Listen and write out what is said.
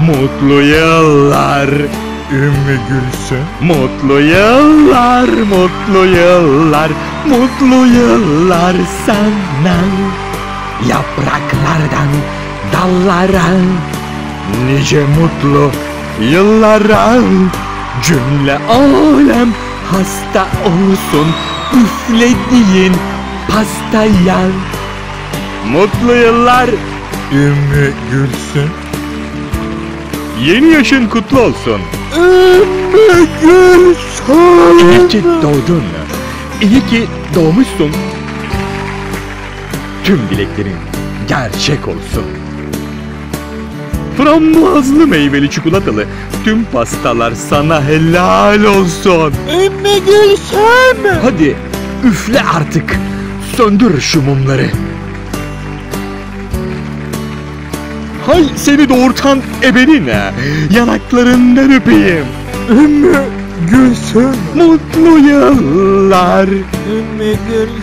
Mutlu yıllar Ümmü Gülsüm. Mutlu yıllar, mutlu yıllar, mutlu yıllar sana. Yapraklardan dallara, nice mutlu yıllara. Cümle alem hasta olsun üflediğin pastaya. Mutlu yıllar Ümmü Gülsüm. Yeni yaşın kutlu olsun Ümmü Gülsüm. İyi ki doğdun. İyi ki doğmuşsun. Tüm dileklerin gerçek olsun. Frambuazlı meyveli çikolatalı tüm pastalar sana helal olsun. Ümmü Gülsüm. Hadi üfle artık. Söndür şu mumları. Hay seni doğurtan ebenine, yanaklarından öpeyim. Ümmü Gülsüm. Mutlu yıllar Ümmü Gülsüm.